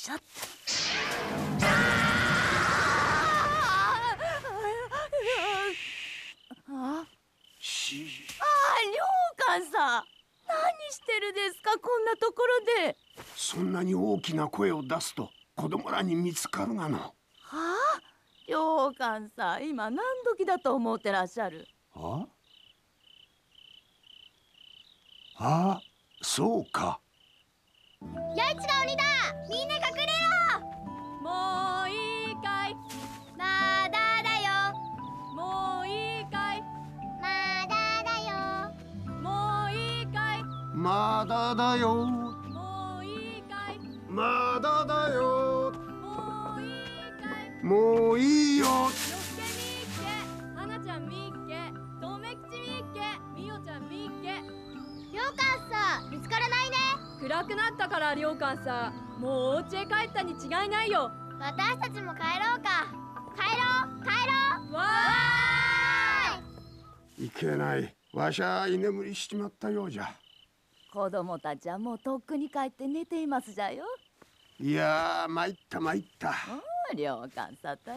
しゃっ。良寛さん、何してるですか、こんなところで。 そんなに大きな声を出すと子供らに見つかるがの。 はあ、良寛さん、今何時だと思ってらっしゃる。 そうか。 やいちが鬼だ。みんな隠れろ。 もういいかい。 まだだよ。 もういいかい。 まだだよ。 もういいかい。 まだだよ。 もういいかい。 まだだよ。 もういいかい。 もういいよ。 よっけみっけ、はなちゃんみっけ、とめきちみっけ、みおちゃんみっけ。 りょうかんさん、見つからないね。 暗くなったから、良寛さん、もうお家へ帰ったに違いないよ。 私たちも帰ろうか。帰ろう帰ろう。 わいけない。わしゃ居眠りしちまったようじゃ。 子供たちはもうとっくに帰って寝ていますじゃよ。 いやー、参った参った。 良寛さったら。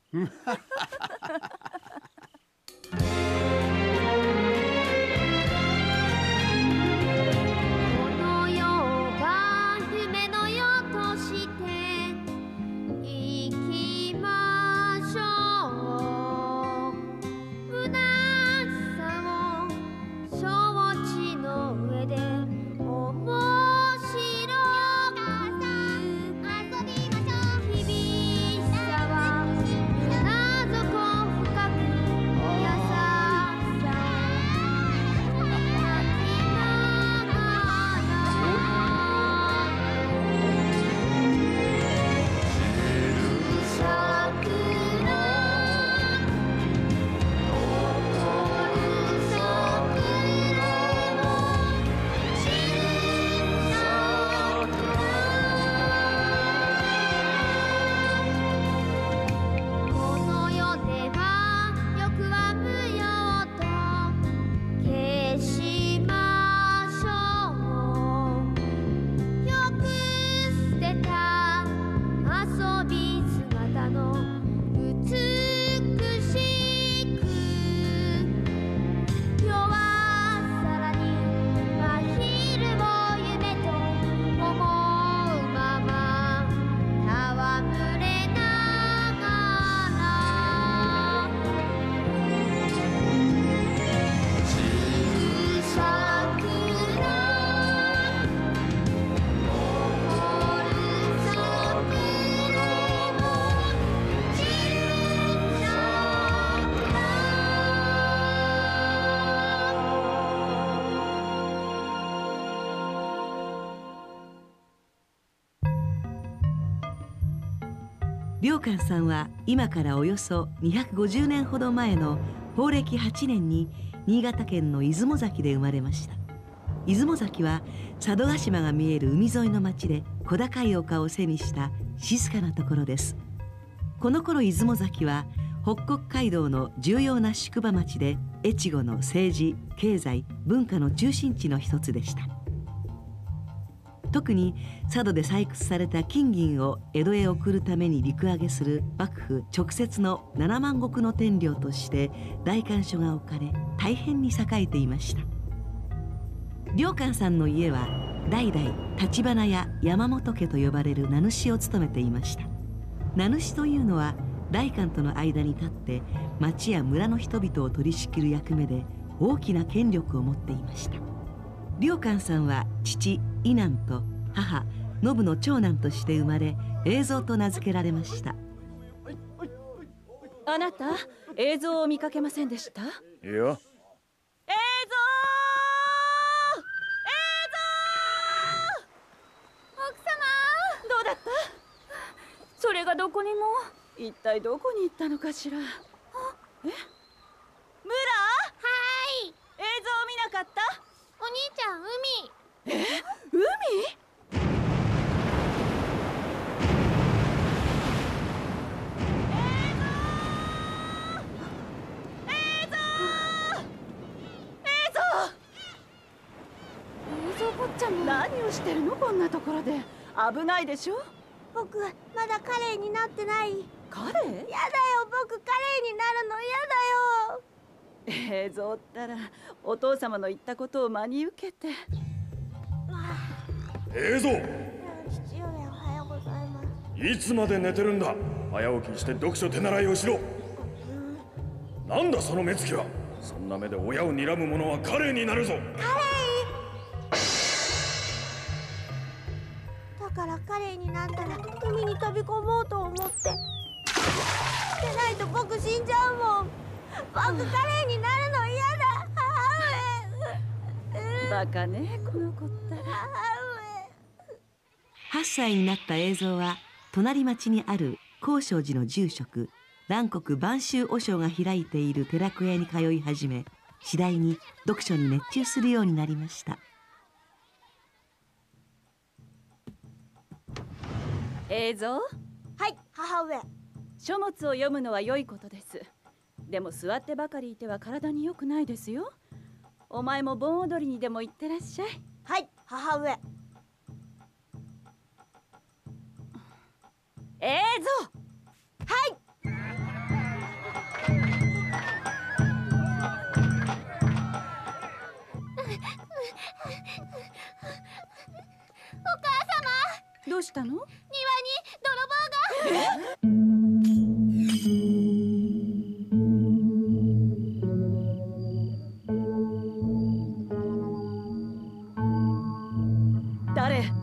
良寛さんは今からおよそ250年ほど前の宝暦8年に新潟県の出雲崎で生まれました。出雲崎は佐渡島が見える海沿いの町で小高い丘を背にした静かなところです。この頃出雲崎は北国街道の重要な宿場町で越後の政治、経済、文化の中心地の一つでした。特に佐渡で採掘された金銀を江戸へ送るために陸揚げする幕府直接の7万石の天領として代官所が置かれ、大変に栄えていました。良寛さんの家は代々立花や山本家と呼ばれる名主を務めていました。名主というのは代官との間に立って町や村の人々を取り仕切る役目で大きな権力を持っていました。良寛さんは父伊南と母信の長男として生まれ、映像と名付けられました。 あなた、映像を見かけませんでした？ いや。 映像！ 奥様、 どうだった？それがどこにも。一体どこに行ったのかしら。え？ムラ？ はい。 映像見なかった？ お兄ちゃん、海。 海？坊ちゃんも何をしてるの、こんなところで。危ないでしょ。 僕まだカレイになってない。 彼？ やだよ、僕カレイになるのやだよ。 映像ったらお父様の言ったことを真に受けて。 映像、 父上おはようございます。 いつまで寝てるんだ。早起きして読書手習いをしろ。なんだその目つきは。そんな目で親を睨む者はカレイになるぞ。 だからカレイになったら海に飛び込もうと思って。でないと僕死んじゃうもん。僕カレイになるの嫌だ。母上。 バカね、この子ったら。 母 8歳になった映像は隣町にある高尚寺の住職蘭国播州和尚が開いている寺子屋に通い始め、次第に読書に熱中するようになりました。 映像？ 上。はい、母上。 書物を読むのは良いことです。でも座ってばかりいては体に良くないですよ。お前も盆踊りにでも行ってらっしゃい。 はい、母上。 映像！ はい。 どうしたの？ 庭に泥棒が。 誰？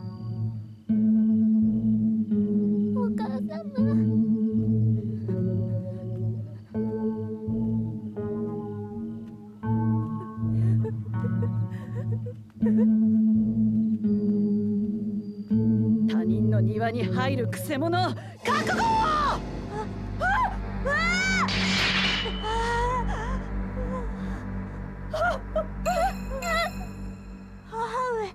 お母様。 他人の庭に入るくせ者、覚悟を！ 母上。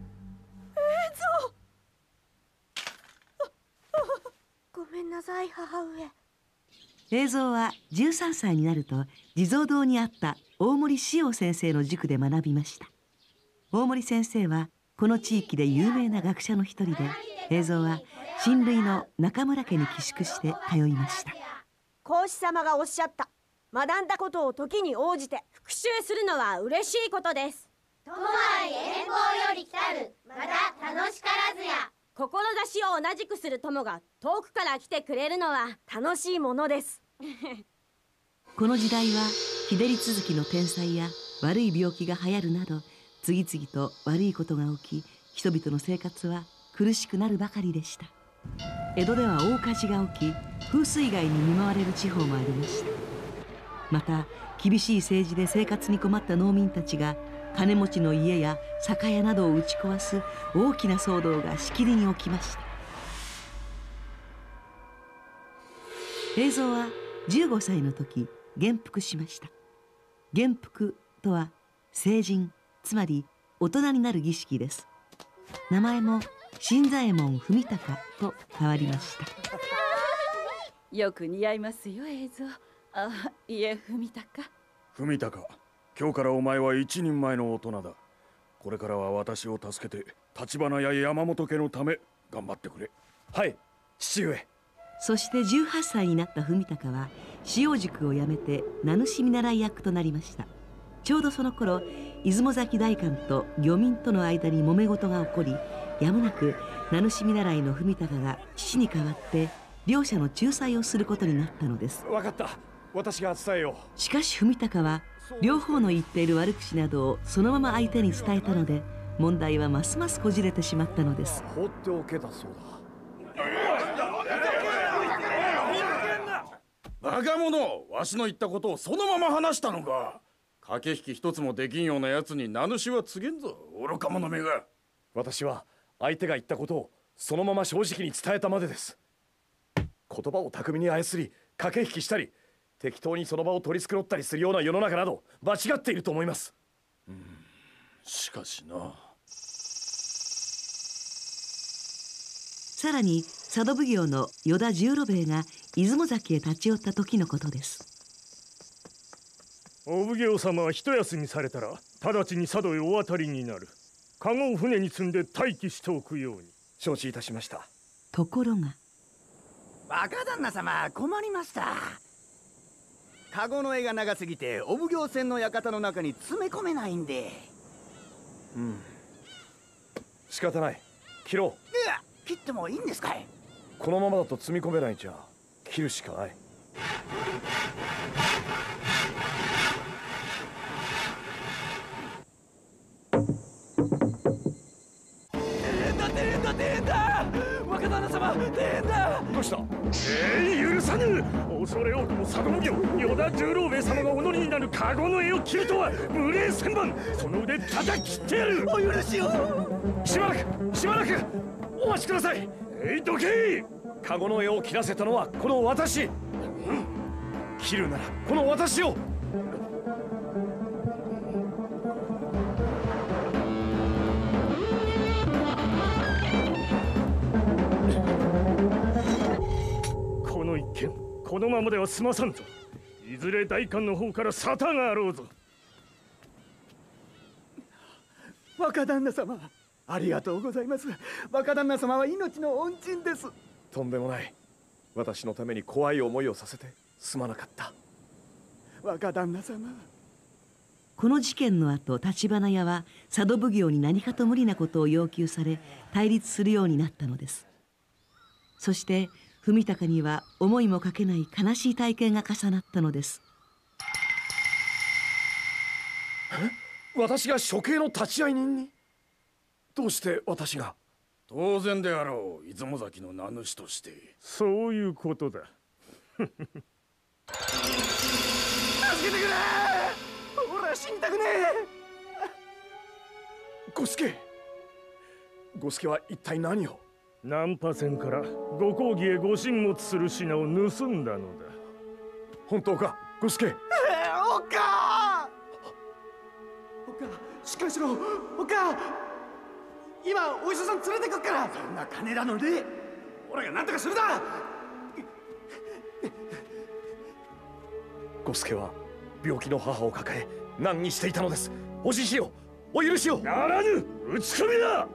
ごめんなさい、母上。 映像は13歳になると地蔵堂にあった大森志陽先生の塾で学びました。大森先生はこの地域で有名な学者の一人で、映像は親類の中村家に寄宿して通いました。 孔子様がおっしゃった。学んだことを時に応じて復習するのは嬉しいことです。 友愛遠方より来たる、まだ楽しからずや。 志を同じくする友が遠くから来てくれるのは楽しいものです。 この時代は日照り続きの天災や悪い病気が流行るなど、次々と悪いことが起き、人々の生活は苦しくなるばかりでした。江戸では大火事が起き、風水害に見舞われる地方もありました。また厳しい政治で生活に困った農民たちが金持ちの家や酒屋などを打ち壊す大きな騒動がしきりに起きました。映像は15歳の時元服しました。元服とは成人、つまり大人になる儀式です。名前も新左衛門文隆と変わりました。 よく似合いますよ、映像。あ、いえ、文隆。 文隆、今日からお前は一人前の大人だ。これからは私を助けて橘や山本家のため頑張ってくれ。 はい、父上。 そして18歳になった文隆は使用塾を辞めて名主見習い役となりました。ちょうどその頃、出雲崎代官と漁民との間に揉め事が起こり、やむなく名主見習いの文隆が父に代わって両者の仲裁をすることになったのです。 分かった、私が伝えよしかし文隆は両方の言っている悪口などをそのまま相手に伝えたので、問題はますますこじれてしまったのです。 う。放っておけたそうだ。 バカ者、わしの言ったことをそのまま話したのか。駆け引き一つもできんようなやつに名主は告げんぞ、愚か者めが。 私は相手が言ったことをそのまま正直に伝えたまでです。言葉を巧みに操り駆け引きしたり、適当にその場を取り繕ったりするような世の中など間違っていると思います。 しかしな。 さらに佐渡奉行の依田十郎兵衛が出雲崎へ立ち寄った時のことです。 お奉行様は一休みされたら直ちに佐渡へお渡りになる。カゴを船に積んで待機しておくように。 承知いたしました。 ところが若旦那様、困りました。カゴの絵が長すぎてお奉行船の館の中に詰め込めないんで。 仕方ない。切ろう。 いや、切ってもいいんですかい？ このままだと積み込めないんじゃ切るしかない。 若旦那様、大変だ。 どうした？ 許さぬ。恐れ多くも佐渡奉行与田十郎兵衛様がお乗りになるカゴの絵を切るとは無礼千万。その腕叩き切ってやる。 お許しを。 しばらくお待ちください。 どけ。 カゴの絵を切らせたのはこの私。切るならこの私を。 この一件、このままでは済まさんぞ。いずれ代官の方から沙汰があろうぞ。 若旦那様、ありがとうございます。若旦那様は命の恩人です。 とんでもない。私のために怖い思いをさせてすまなかった。 若旦那様。 この事件の後、橘屋は佐渡奉行に何かと無理なことを要求され対立するようになったのです。そして文隆には思いもかけない悲しい体験が重なったのです。 私が処刑の立会人に？どうして私が？ 当然であろう、出雲崎の名主として。 そういうことだ。 助けてくれ。俺は死にたくねえ。五助は一体何を？ 難破船からご公儀へご進物する品を盗んだのだ。 本当か、五助？ おっかしっかりしろ。おっか、今お医者さん連れてくっから。そんな金なのに俺が何とかするだ。 五助は病気の母を抱え難にしていたのです。お辞しを、お許しを。 ならぬ、打ち込みだ。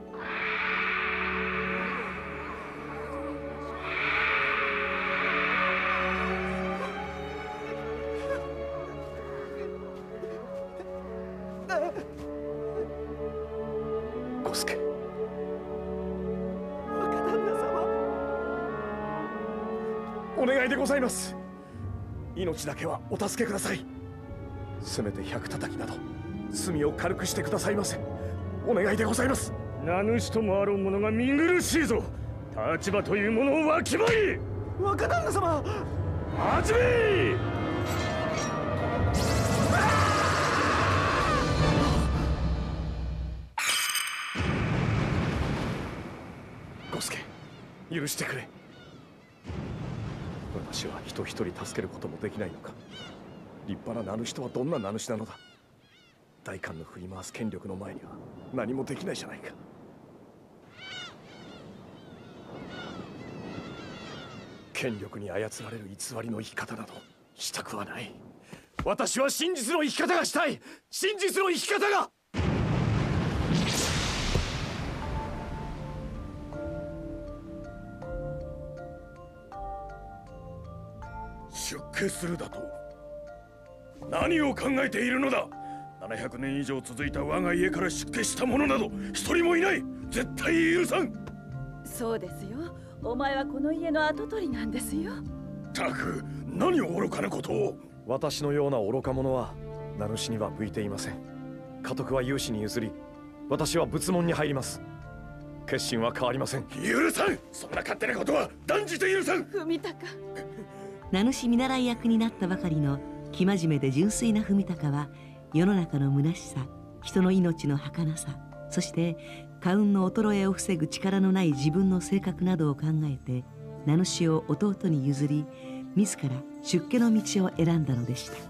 五助、 若旦那様、 お願いでございます。命だけはお助けください。せめて100叩きなど罪を軽くしてくださいませ。お願いでございます。 名主ともあろう者が見苦しいぞ。立場というものをわきまえ。 若旦那様、 始め。 五助、許してくれ。私は人一人助けることもできないのか。立派な名主とはどんな名主なのだ。代官の振り回す権力の前には何もできないじゃないか。権力に操られる偽りの生き方などしたくはない。私は真実の生き方がしたい。真実の生き方が。 出家するだと？何を考えているのだ。700年以上続いた我が家から出家した者など一人もいない。絶対許さん。 そうですよ。お前はこの家の跡取りなんですよ。 たく、何を愚かなことを。 私のような愚か者は名主には向いていません。家督は有志に譲り、私は仏門に入ります。決心は変わりません。 許さん。そんな勝手なことは断じて許さん。 文隆。 名主見習い役になったばかりの生真面目で純粋な文隆は、世の中の虚しさ、人の命の儚さ、そして家運の衰えを防ぐ力のない自分の性格などを考えて、名主を弟に譲り、自ら出家の道を選んだのでした。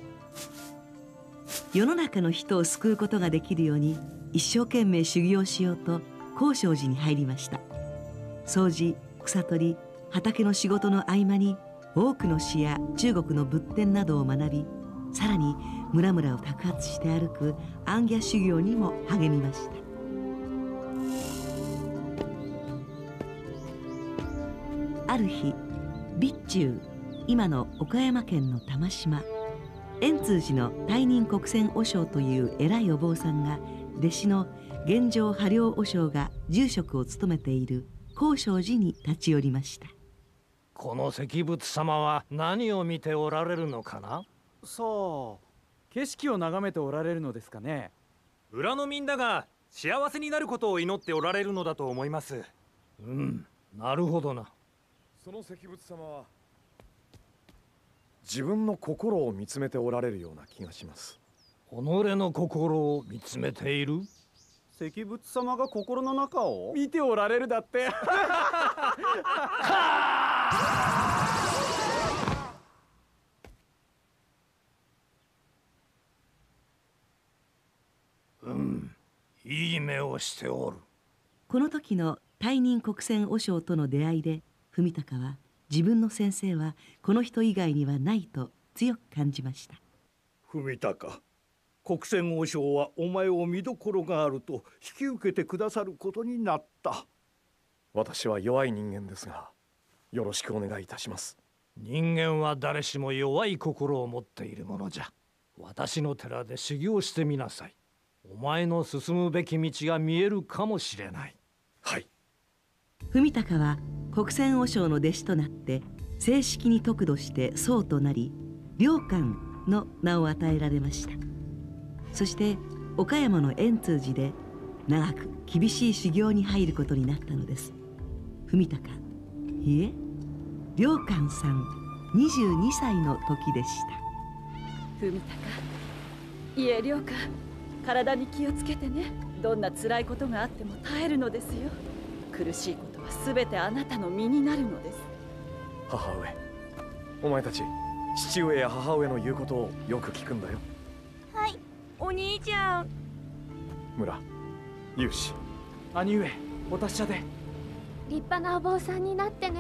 世の中の人を救うことができるように一生懸命修行しようと高尚寺に入りました。掃除、草取り、畑の仕事の合間に多くの詩や中国の仏典などを学び、さらに村々を托発して歩く行脚修行にも励みました。 ある日、備中、今の岡山県の玉島、円通寺の大任国選和尚という偉いお坊さんが、弟子の玄奘波良和尚が住職を務めている高尚寺に立ち寄りました。 この石仏様は何を見ておられるのかな。 さあ、景色を眺めておられるのですかね。 村のみんなが幸せになることを祈っておられるのだと思います。 なるほどな。 その石仏様は自分の心を見つめておられるような気がします。 己の心を見つめている。 石仏様が心の中を見ておられるだって。 いい目をしておる。 この時の大任国選和尚との出会いで、文隆は自分の先生はこの人以外にはないと強く感じました。 文隆、国選和尚はお前を見どころがあると引き受けてくださることになった。 私は弱い人間ですが、よろしくお願いいたします。 人間は誰しも弱い心を持っているものじゃ。私の寺で修行してみなさい。お前の進むべき道が見えるかもしれない。 はい。 文隆は国選和尚の弟子となって正式に得度して僧となり、良寛の名を与えられました。そして岡山の円通寺で長く厳しい修行に入ることになったのです。文隆、いえ良寛さん22歳の時でした。 文隆、いえ良寛、体に気をつけてね。どんな辛いことがあっても耐えるのですよ。苦しいことは全てあなたの身になるのです。 母上、お前たち父上や母上の言うことをよく聞くんだよ。 はい、お兄ちゃん。 村、勇士、 兄上、お達者で。 立派なお坊さんになってね。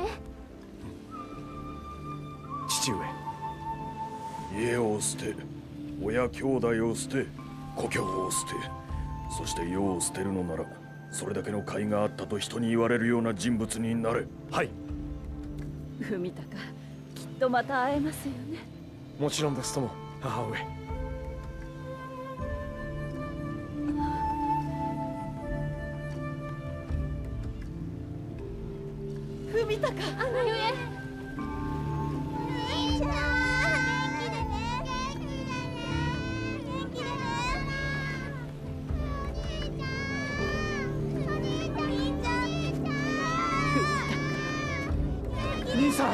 父上、 家を捨て、親兄弟を捨て、故郷を捨て、そして世を捨てるのなら、それだけの甲斐があったと人に言われるような人物になれ。 はい。 文隆、きっとまた会えますよね。 もちろんですとも、母上。 文隆、 兄上。兄ちゃん、元気でね。元気でね。 兄さん。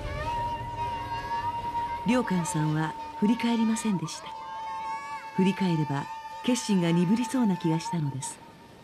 良寛さんは振り返りませんでした。振り返れば決心が鈍りそうな気がしたのです。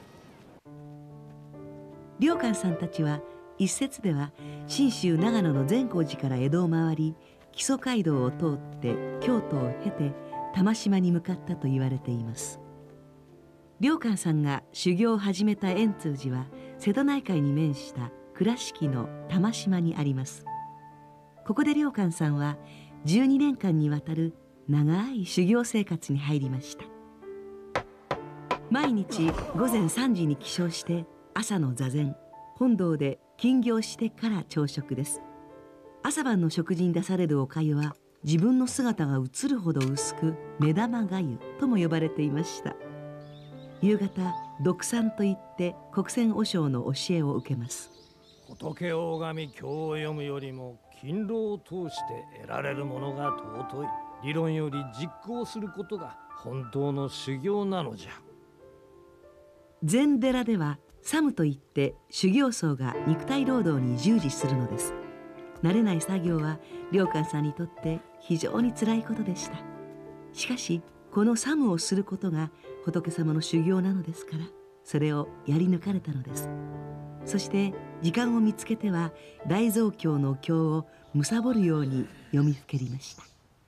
良寛さんたちは一説では信州長野の善光寺から江戸を回り、木曽街道を通って京都を経て玉島に向かったと言われています。良寛さんが修行を始めた円通寺は瀬戸内海に面した倉敷の玉島にあります。ここで良寛さんは12年間にわたる長い修行生活に入りました。毎日午前3時に起床して朝の座禅、本堂で禁行してから朝食です。朝晩の食事に出されるお粥は自分の姿が映るほど薄く目玉粥とも呼ばれていました。夕方、読参といって国選和尚の教えを受けます。 仏大神経を読むよりも勤労を通して得られるものが尊い。理論より実行することが本当の修行なのじゃ。 禅寺では作務といって修行僧が肉体労働に従事するのです。慣れない作業は良寛さんにとって非常につらいことでした。しかしこの作務をすることが仏様の修行なのですから、それをやり抜かれたのです。そして時間を見つけては大蔵経の経を貪るように読みふけりました。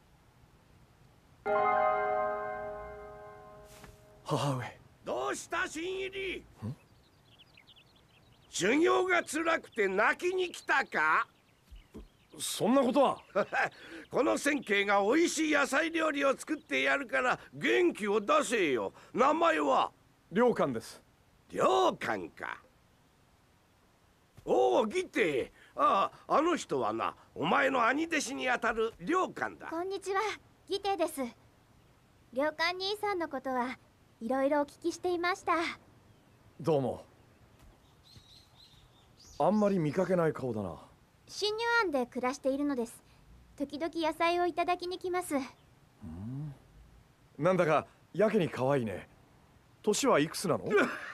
母上。 どうした新入り？修行が辛くて泣きに来たか？ そんなことは。 この千慶がおいしい野菜料理を作ってやるから元気を出せよ。名前は？ 良寛です。 良寛か。おお、義弟、 ああ、あの人はな、お前の兄弟子にあたる良寛だ。 こんにちは、義弟です。良寛兄さんのことはいろいろお聞きしていました。 どうも。あんまり見かけない顔だな。 新入庵で暮らしているのです。時々野菜をいただきに来ます。 なんだかやけに可愛いね。年はいくつなの？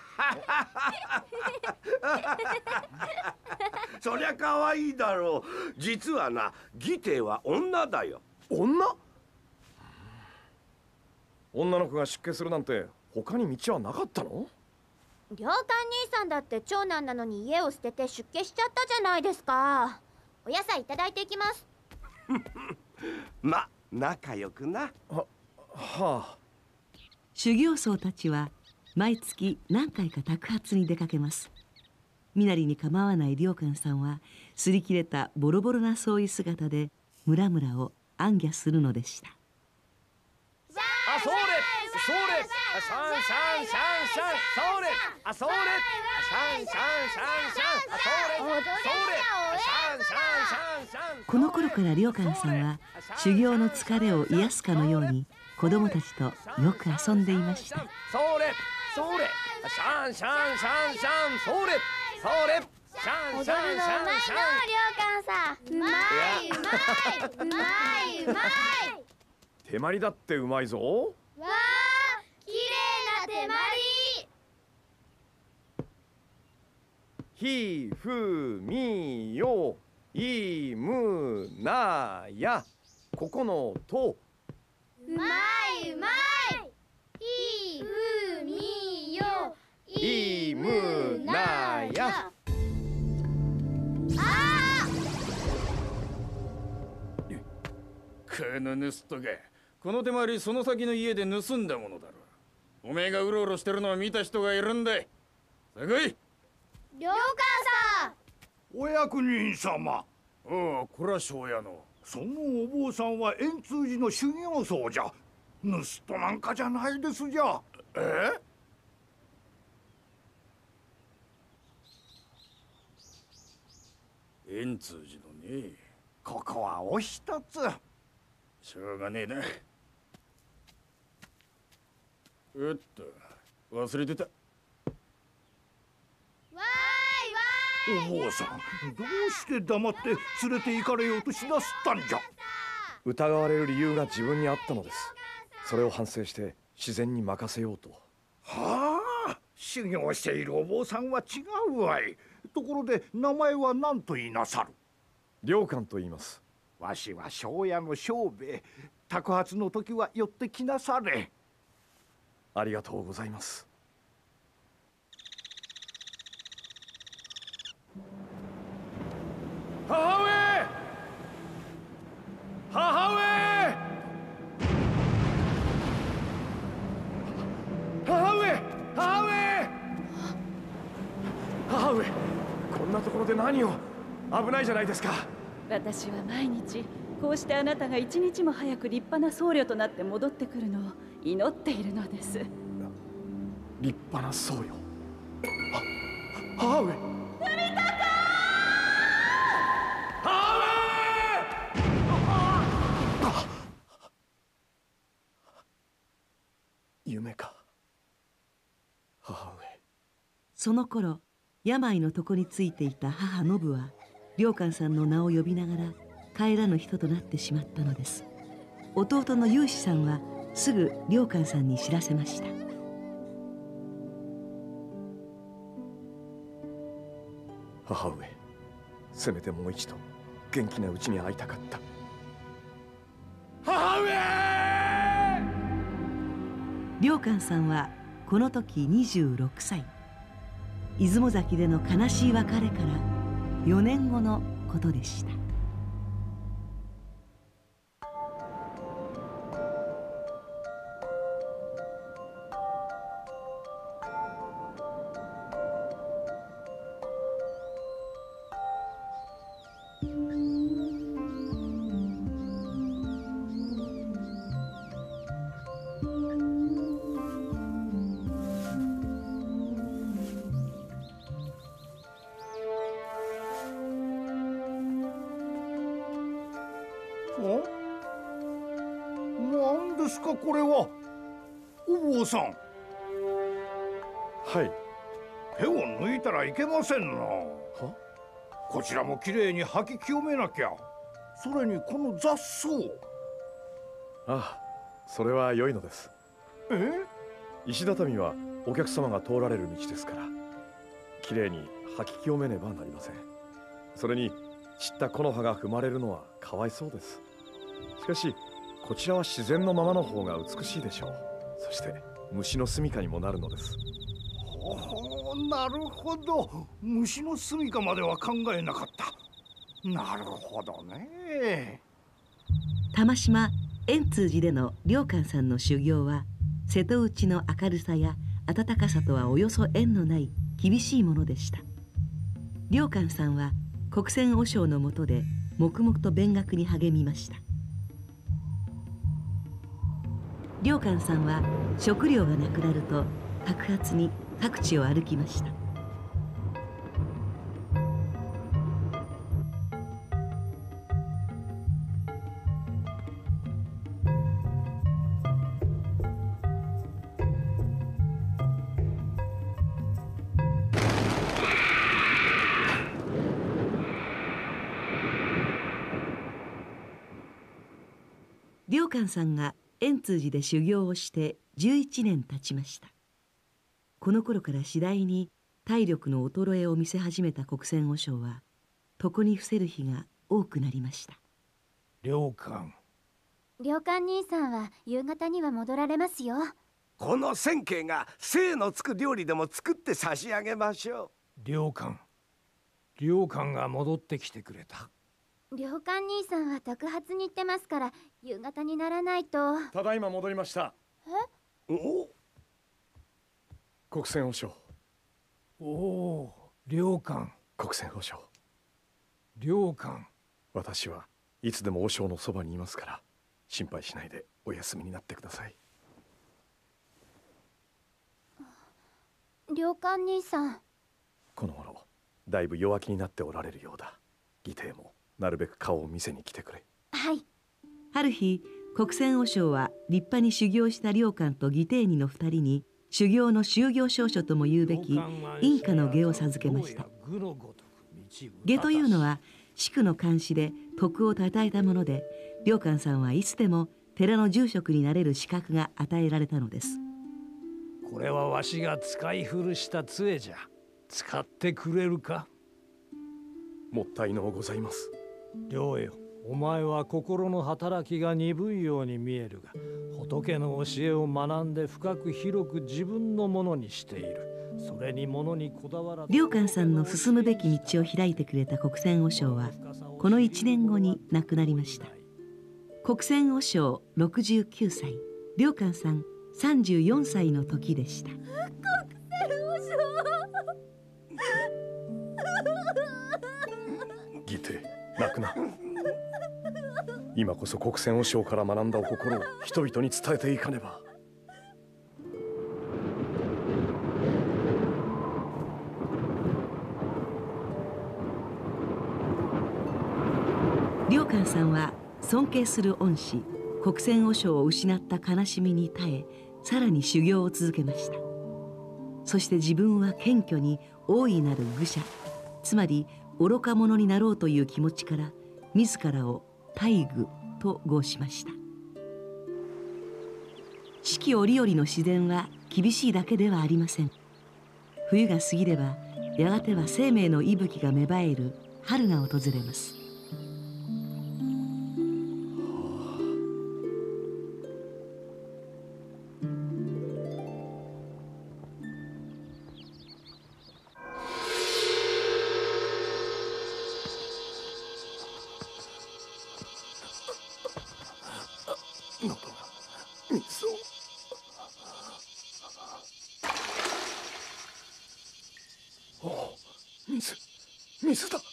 そりゃ可愛いだろう。実はな、義弟は女だよ。 女？女の子が出家するなんて他に道はなかったの？ 良寛兄さんだって長男なのに家を捨てて出家しちゃったじゃないですか。お野菜いただいていきます。 ま、仲良くな。 はあ。 修行僧たちは毎月何回か托鉢に出かけます。身なりに構わない良寛さんは擦り切れたボロボロな僧衣姿で村々を行脚するのでした。 あ、それそれ、シャンシャンシャンシャン、それ、あ、それ、シャンシャンシャンシャン、あ、それ、それ、シャンシャンシャンシャン。 この頃から良寛さんは修行の疲れを癒すかのように子供たちとよく遊んでいました。 それ、それ、シャンシャンシャンシャン、それ、それ、シャンシャンシャンシャン。 踊るのうまいの、良寛さん。うまい、うまい、うまい、うまい。 手まりだってうまいぞ。 わあ、綺麗な手まり。 ひふみよいむなや、ここのと。 うまい、うまい。ひふみよいむなや。 この盗人がこの手まりその先の家で盗んだものだろう。おめえがうろうろしてるのを見た人がいるんだ。さあ来い。 良寛さん。 お役人様。 ああ、これは庄屋の。 そのお坊さんは円通寺の修行僧じゃ。盗人なんかじゃないですじゃ。 円通寺のね。 ここはお一つ。 しょうがねえな。おっと、忘れてた。 お坊さん、どうして黙って連れて行かれようとしなすったんじゃ。 疑われる理由が自分にあったのです。それを反省して自然に任せようと。 はあ、修行しているお坊さんは違うわい。ところで名前は何と言いなさる？ 良寛と言います。 わしは庄屋の庄兵衛。托鉢の時は寄ってきなされ。 ありがとうございます。母上！母上！母上！母上！母上！こんなところで何を？危ないじゃないですか。 私は毎日こうしてあなたが一日も早く立派な僧侶となって戻ってくるのを祈っているのです。 立派な僧侶。母上。夢か。母上。 その頃病の床についていた母ノブは良寛さんの名を呼びながら帰らぬ人となってしまったのです。弟の雄志さんはすぐ良寛さんに知らせました。 母上、せめてもう一度元気なうちに会いたかった。母上！ 良寛さんはこの時26歳。出雲崎での悲しい別れから4年後のことでした。 ですかこれは。お坊さん。 はい。 手を抜いたらいけませんな。 は？ こちらもきれいに吐き清めなきゃ。それにこの雑草。 ああ、それは良いのです。石畳はお客様が通られる道ですから、きれいに吐き清めねばなりません。それに散った木の葉が踏まれるのはかわいそうです。しかしこちらは自然のままの方が美しいでしょう。そして虫の住処にもなるのです。 なるほど。虫の住処までは考えなかった。なるほどね。 玉島円通寺での良寛さんの修行は、瀬戸内の明るさや温かさとはおよそ縁のない厳しいものでした。良寛さんは国選和尚の下で黙々と勉学に励みました。良寛さんは食料がなくなると白髪に各地を歩きました。良寛さんが円通寺で修行をして11年経ちました。この頃から次第に体力の衰えを見せ始めた国選和尚は、床に伏せる日が多くなりました。 良寛兄さんは夕方には戻られますよ。 この千慶が精のつく料理でも作って差し上げましょう。良寛が戻ってきてくれた。 良寛兄さんは宅発に行ってますから、夕方にならないと。 ただいま戻りました。 お国選和尚。 おお、良寛。 国選和尚。 良寛。 私はいつでも和尚のそばにいますから、心配しないでお休みになってください。 良寛兄さん。 この頃だいぶ弱気になっておられるようだ。義弟もなるべく顔を見せに来てくれ。 はい。 ある日、国選和尚は立派に修行した良寛と義弟二の2人に修行の修行証書とも言うべき印下の下を授けました。下というのは宿の監視で徳をたたえたもので、良寛さんはいつでも寺の住職になれる資格が与えられたのです。 これはわしが使い古した杖じゃ。使ってくれるか。 もったいのうございます。 良よ、お前は心の働きが鈍いように見えるが、仏の教えを学んで深く広く自分のものにしている。それに物にこだわらず。 良寛さんの進むべき道を開いてくれた国選和尚は、この1年後に亡くなりました。国選和尚69歳、良寛さん34歳の時でした。 国選和尚。 義弟、泣くな。今こそ国選和尚から学んだお心を人々に伝えていかねば。 良寛さんは尊敬する恩師国選和尚を失った悲しみに耐え、さらに修行を続けました。そして自分は謙虚に大いなる愚者、つまり愚か者になろうという気持ちから自らを大愚と号しました。四季折々の自然は厳しいだけではありません。冬が過ぎればやがては生命の息吹が芽生える春が訪れます。 水だ。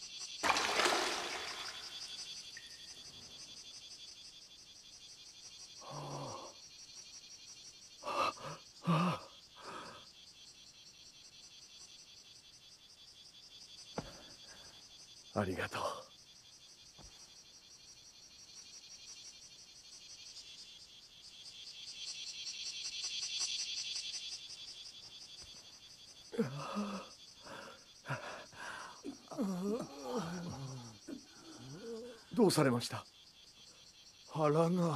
ありがとう。 どうされました？ 腹が減って。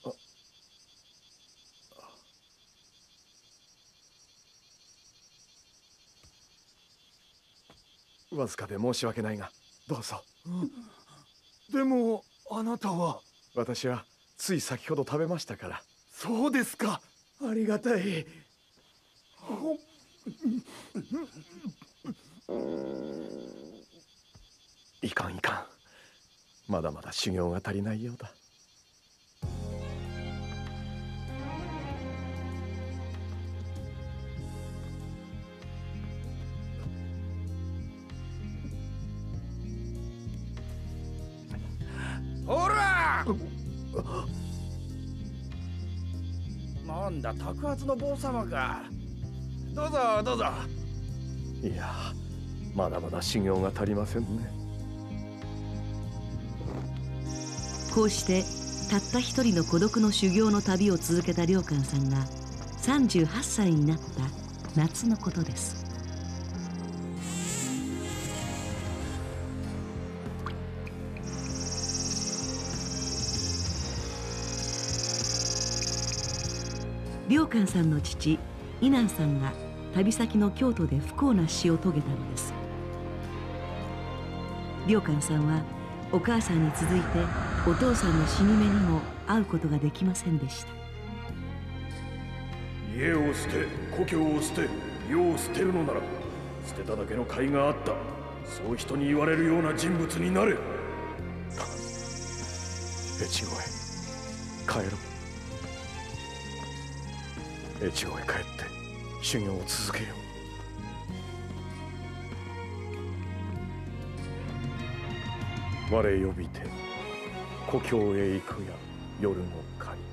わずかで申し訳ないが、どうぞ。 でもあなたは？ 私はつい先ほど食べましたから。 そうですか。ありがたい。 いかんいかん。まだまだ修行が足りないようだ。 ほら！なんだ、托発の坊様か。どうぞどうぞ。 いや、まだまだ修行が足りませんね。 こうしてたった一人の孤独の修行の旅を続けた良寛さんが38歳になった夏のことです。良寛さんの父伊南さんが旅先の京都で不幸な死を遂げたのです。良寛さんはお母さんに続いてお父さんの死に目にも会うことができませんでした。 家を捨て、故郷を捨て、世を捨てるのなら捨てただけの甲斐があった。そう人に言われるような人物になれ。 越後へ帰ろう。越後へ帰って修行を続けよう。我呼びて故郷へ行くや夜の狩り。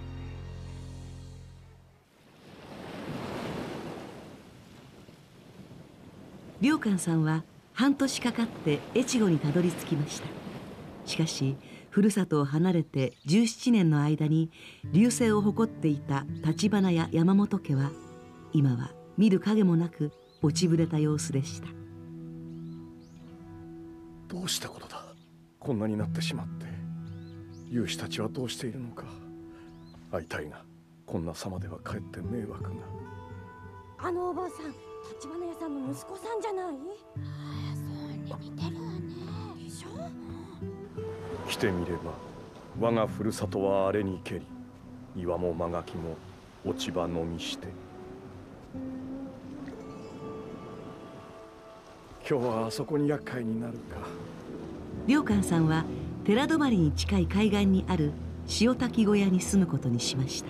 良寛さんは半年かかって越後にたどり着きました。しかしふるさとを離れて17年の間に隆盛を誇っていた橘や山本家は今は見る影もなく落ちぶれた様子でした。 どうしたことだ。こんなになってしまって。勇士たちはどうしているのか。会いたいがこんな様ではかえって迷惑が。 あのお坊さん、橘屋さんの息子さんじゃない？そうに似てるわね。でしょ？ 来てみれば我がふるさとは荒れにけり、岩も間垣も落ち葉のみして。今日はあそこに厄介になるか。 良寛さんは寺泊に近い海岸にある塩炊小屋に住むことにしました。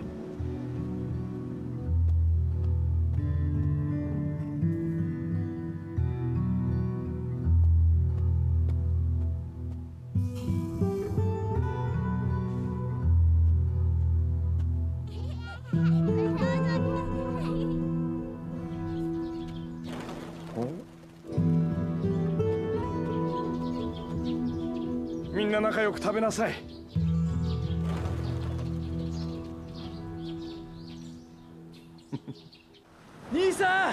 みんな仲良く食べなさい。 兄さ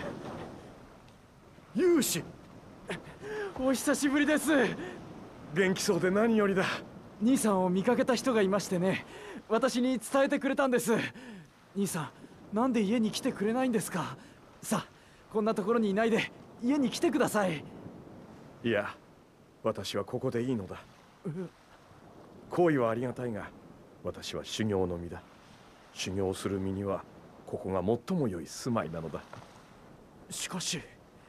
ん、 勇士、 お久しぶりです。 元気そうで何よりだ。 兄さんを見かけた人がいましてね、私に伝えてくれたんです。兄さん、なんで家に来てくれないんですか。さあ、こんなところにいないで家に来てください。 いや、私はここでいいのだ。行為はありがたいが、私は修行の身だ。修行する身にはここが最も良い住まいなのだ。 しかし。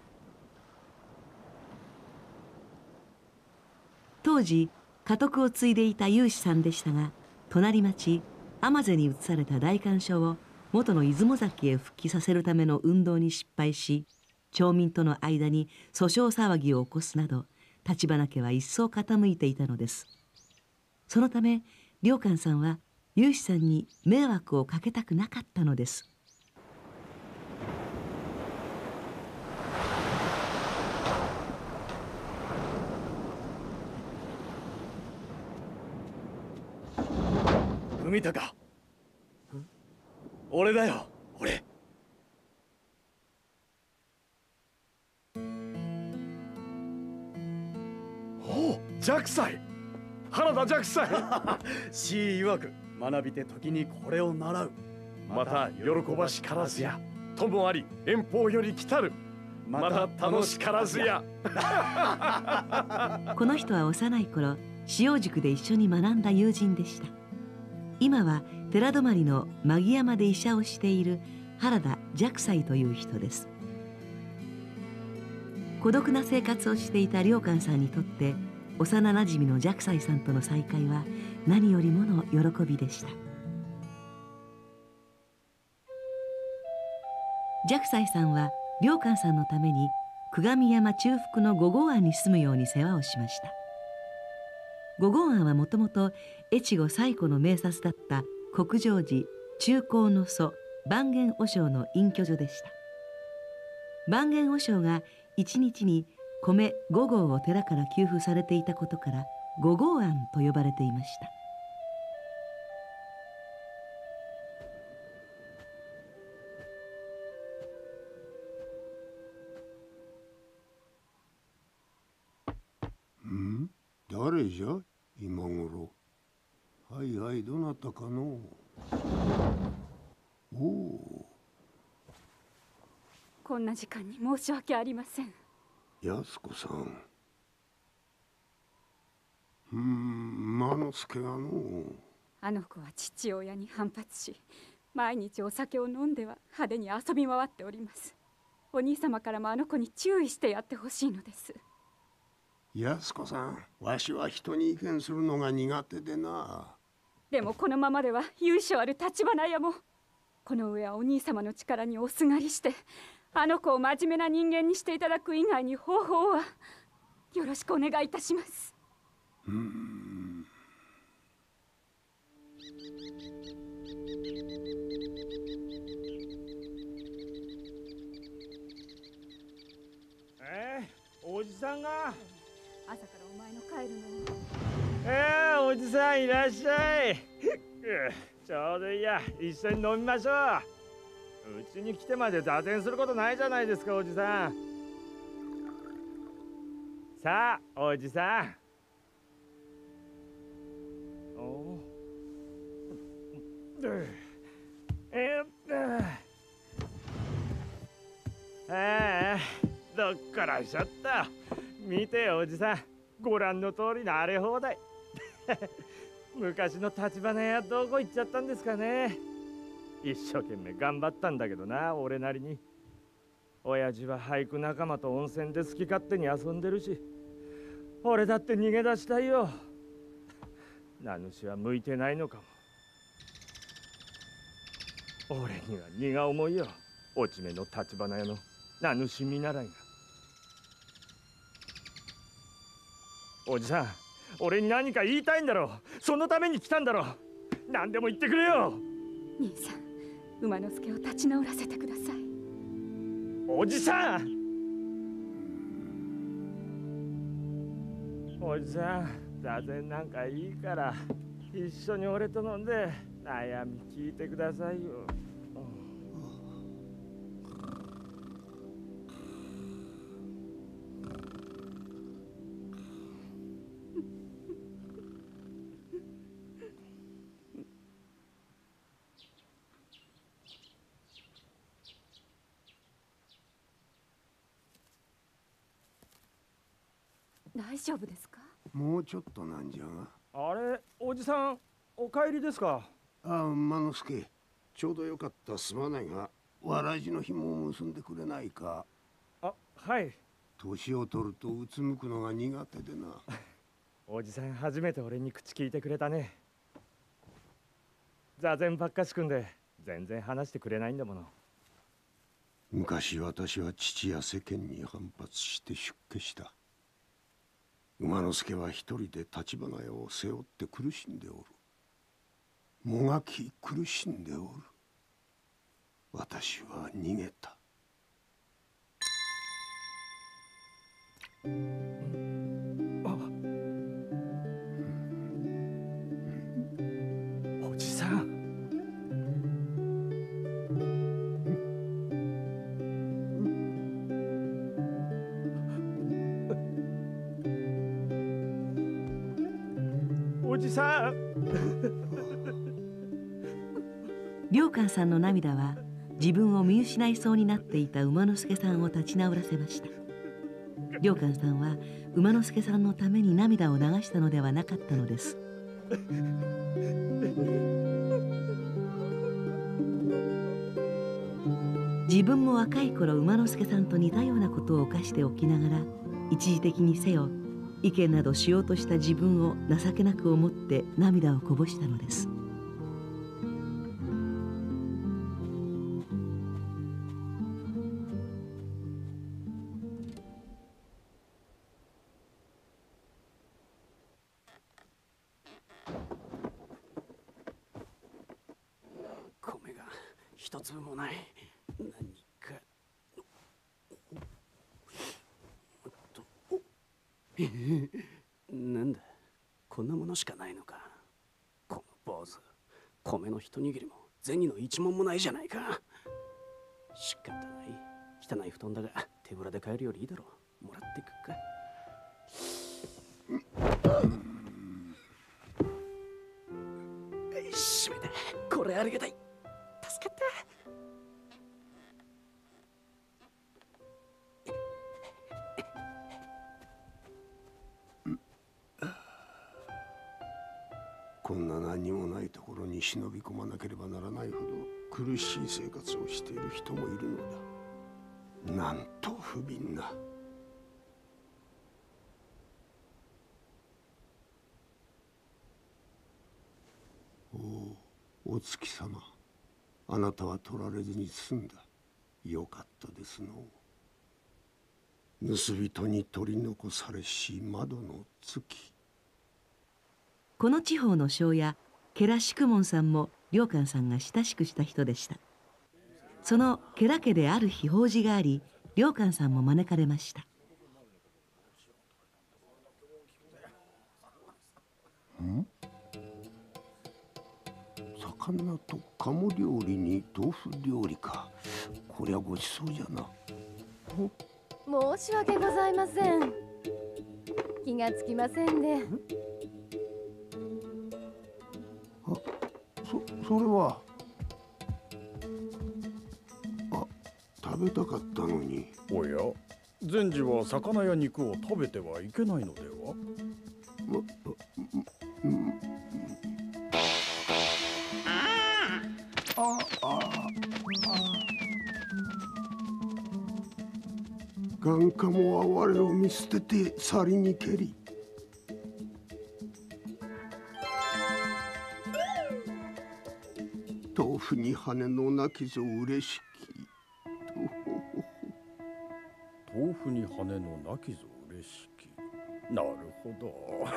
当時家督を継いでいた勇士さんでしたが、隣町天瀬に移された代官所を元の出雲崎へ復帰させるための運動に失敗し、町民との間に訴訟騒ぎを起こすなど、橘家は一層傾いていたのです。そのため良寛さんは勇士さんに迷惑をかけたくなかったのです。 文高、俺だよ、俺。 弱斎、原田弱斎。 詩曰く学びて時にこれを習う。 また喜ばしからずや。ともあり遠方より来たる。また楽しからずや。 この人は幼い頃塩塾で一緒に学んだ友人でした。今は寺泊の舛山で医者をしている原田寂斎という人です。孤独な生活をしていた良寛さんにとって幼なじみの寂斎さんとの再会は何よりもの喜びでした。寂斎さんは良寛さんのために久我見山中腹の五合庵に住むように世話をしました。五合庵はもともと越後最古の名刹だった国成寺中興の祖万元和尚の隠居所でした。万元和尚が一日に米5合を寺から給付されていたことから五合庵と呼ばれていました。 誰じゃ今頃。はいはい、どなたかの。おお。 こんな時間に申し訳ありません。 安子さん。馬之助がの。 あの子は父親に反発し、毎日お酒を飲んでは派手に遊び回っております。お兄様からもあの子に注意してやってほしいのです。 安子さん、わしは人に意見するのが苦手でな。 でもこのままでは由緒ある橘屋も、この上はお兄様の力におすがりしてあの子を真面目な人間にしていただく以外に方法はよろしくお願いいたします。 おじさんが。 朝からお前の帰るのを。 おじさんいらっしゃい。ちょうどいいや、一緒に飲みましょう。うちに来てまで座禅することないじゃないですか、おじさん。さあ、おじさん。おどっからしちゃった。見てよおじさん、ご覧の通りの荒れ放題。昔の橘屋どこ行っちゃったんですかね。一生懸命頑張ったんだけどな、俺なりに。親父は俳句仲間と温泉で好き勝手に遊んでるし、俺だって逃げ出したいよ。名主は向いてないのかも。俺には荷が重いよ、落ち目の橘屋の名主見習いが。おじさん、俺に何か言いたいんだろう。そのために来たんだろう。何でも言ってくれよ。 兄さん、馬之助を立ち直らせてください。 おじさん、おじさん、座禅なんかいいから一緒に俺と飲んで悩み聞いてくださいよ。 大丈夫ですか？ もうちょっとなんじゃが。 あれ、おじさん、お帰りですか？ 馬之助、ちょうどよかった。すまないが、わらじの紐を結んでくれないか。 はい。 年を取るとうつむくのが苦手でな。 おじさん、初めて俺に口聞いてくれたね。座禅ばっかし組んで全然話してくれないんだもの。 昔私は父や世間に反発して出家した。馬之助は一人で橘屋を背負って苦しんでおる。もがき苦しんでおる。私は逃げた。 おじさん。 じさん。 良寛さんの涙は自分を見失いそうになっていた馬之助さんを立ち直らせました。良寛さんは馬之助さんのために涙を流したのではなかったのです。自分も若い頃馬之助さんと似たようなことを犯しておきながら、一時的にせよ意見などしようとした自分を情けなく思って涙をこぼしたのです。 米が一粒もない。何かなんだ、こんなものしかないのか。この坊主、米の一握りも銭の一文もないじゃないか。仕方ない。汚い布団だが手ぶらで帰るよりいいだろう。もらってくか。しめて、これありがたい。助かった。 こんな何もないところに忍び込まなければならないほど苦しい生活をしている人もいるのだ。なんと不憫な。お月様、あなたは取られずに済んだ。よかったですの。盗人に取り残されし窓の月。 この地方の庄屋ケラ宿門さんも良寛さんが親しくした人でした。そのケラ家である日法事があり、良寛さんも招かれました。 ん？魚と鴨料理に豆腐料理か。こりゃごちそうじゃな。 申し訳ございません。気がつきませんで。 それは。食べたかったのに。 おや、善治は魚や肉を食べてはいけないのでは？ 眼下もは我を見捨てて去りにけり。豆腐に羽のなきぞ嬉しき。 豆腐に羽のなきぞ嬉しき。なるほど。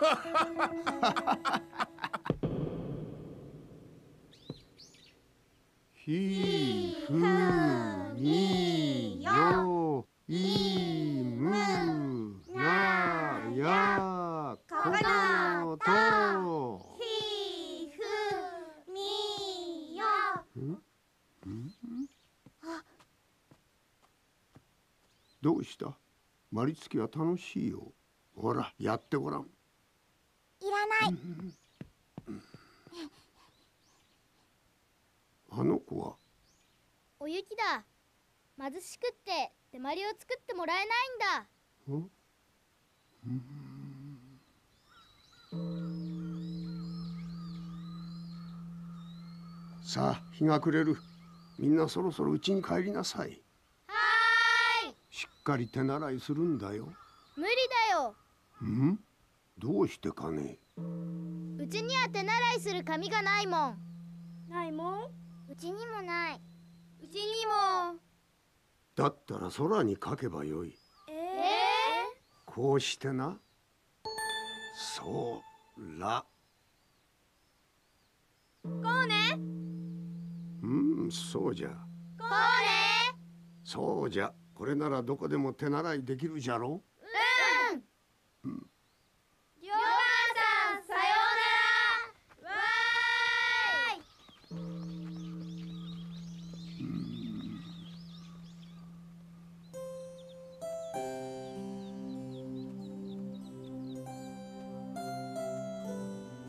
ひふみよいむなやこのと。 ひふみよ。 どうした？マリツキは楽しいよ。ほら、やってごらん。 いらない。 あの子は？ お雪だ。貧しくって手まりを作ってもらえないんだ。 さあ、日が暮れる。みんなそろそろ家に帰りなさい。しっかり手習いするんだよ。 無理だよ。 どうしてかね。 うちには手習いする紙がないもん。 ないもん？ うちにもない。 うちにも。 だったら空に書けばよい。こうしてな。空。 こうね。 そうじゃ。 こうね。 そうじゃ。これならどこでも手習いできるじゃろ。 りょうかんさん、さようなら。わーい。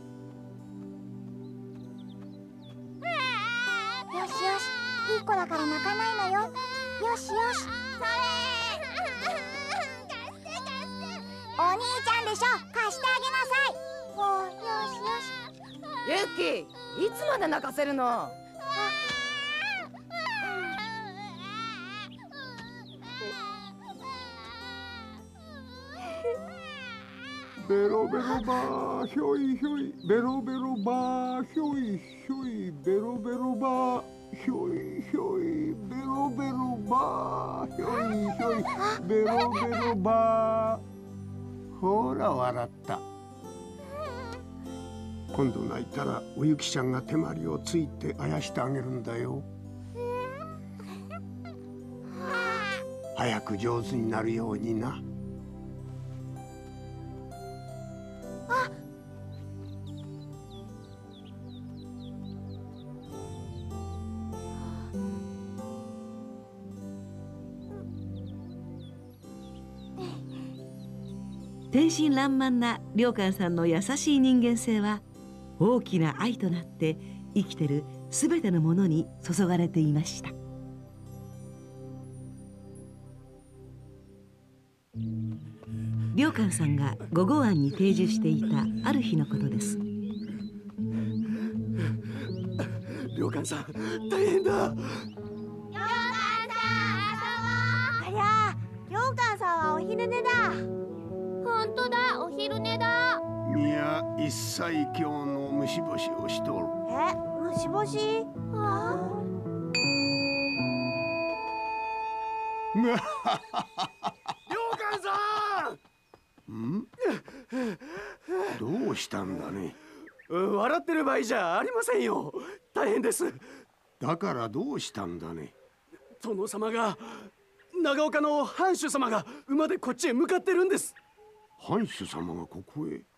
キ、いつまで泣かせるの？ ベロベロバーひょいひょい、ベロベロバーひょいひょい、ベロベロバーひょいひょい、ベロベロバーひょいひょい、ベロベロバー。ほら笑った。今度泣いたらおゆきちゃんが手まりをついてあやしてあげるんだよ。早く上手になるようにな。 天真爛漫な良寛さんの優しい人間性は大きな愛となって生きてるすべてのものに注がれていました。良寛さんが午後庵に定住していたある日のことです。 良寛さん、大変だ。 ありゃ、良寛さんはお昼寝だ。 本当だ、お昼寝だ。 宮一切今日の虫干しをしとる。 虫干し？ 良寛さん！どうしたんだね。 笑ってる場合じゃありませんよ。大変です。 だからどうしたんだね。 殿様が、長岡の藩主様が馬でこっちへ向かってるんです。 藩主様がここへ。 なんだ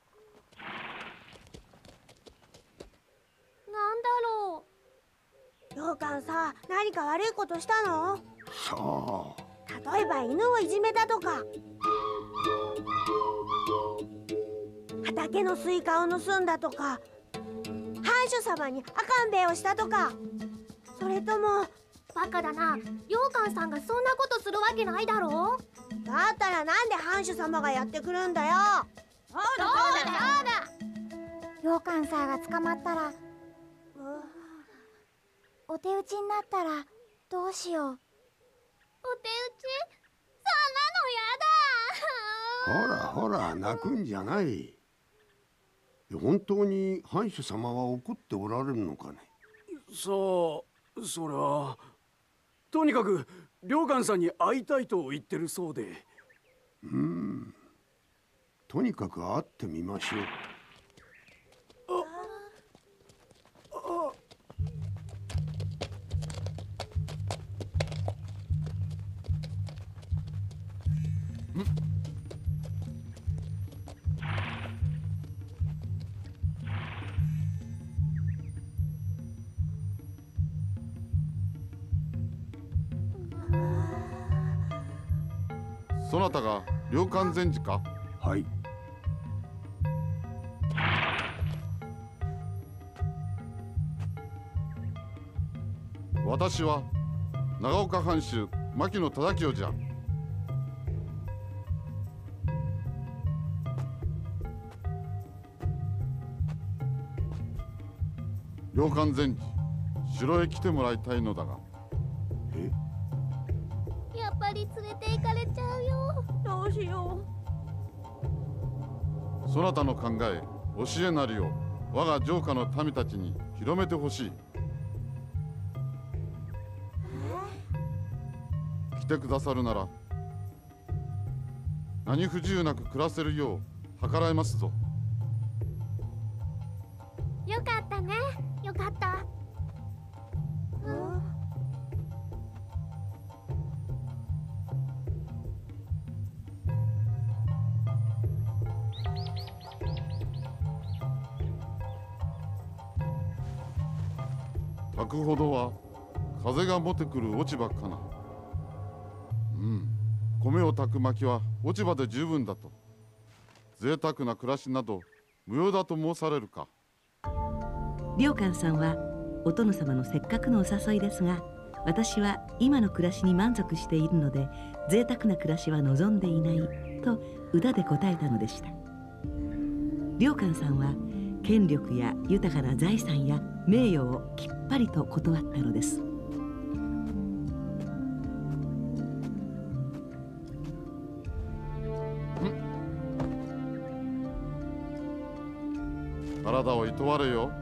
ろう。良寛さ、何か悪いことしたの？ さあ。 例えば犬をいじめたとか、畑のスイカを盗んだとか、藩主様に赤んべいをしたとか、それとも。 バカだな。良寛さんがそんなことするわけないだろう。 だったらなんで藩主様がやってくるんだよ。 そうだ。 良寛さんが捕まったら、お手打ちになったらどうしよう。お手打ち？ ほらほら、泣くんじゃない。本当に藩主様は怒っておられるのかね。 それはとにかく良寛さんに会いたいと言ってるそうで。 とにかく会ってみましょう。 そなたが良寛禅師か。 はい。 私は長岡藩主牧野忠清じゃ。良寛禅師、城へ来てもらいたいのだが。 やっぱり連れて行かれちゃうよ。 どうしよう。そなたの考え、教えなりを我が城下の民たちに広めてほしい。来てくださるなら何不自由なく暮らせるよう計らいますぞ。 よかったね。よかった。 炊くほどは風が持ってくる落ち葉かな。米を炊く薪は落ち葉で十分だと。贅沢な暮らしなど無用だと申されるか。 良寛さんはお殿様のせっかくのお誘いですが、私は今の暮らしに満足しているので贅沢な暮らしは望んでいないと歌で答えたのでした。良寛さんは権力や豊かな財産や名誉をきっぱりと断ったのです。 体をいとわれよ。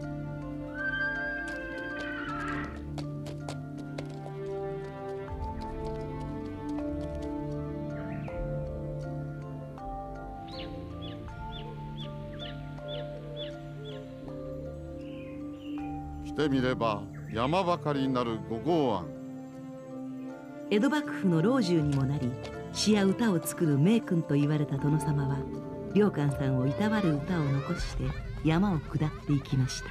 してみれば山ばかりになる五号庵。 江戸幕府の老中にもなり詩や歌を作る名君と言われた殿様は良寛さんをいたわる歌を残して山を下っていきました。